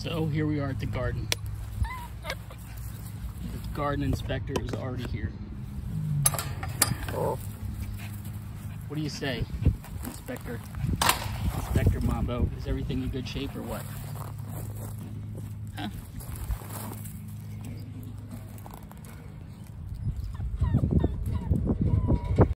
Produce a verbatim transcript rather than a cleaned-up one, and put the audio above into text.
So here we are at the garden. The garden inspector is already here. What do you say, Inspector? Inspector Mambo, is everything in good shape or what? Huh?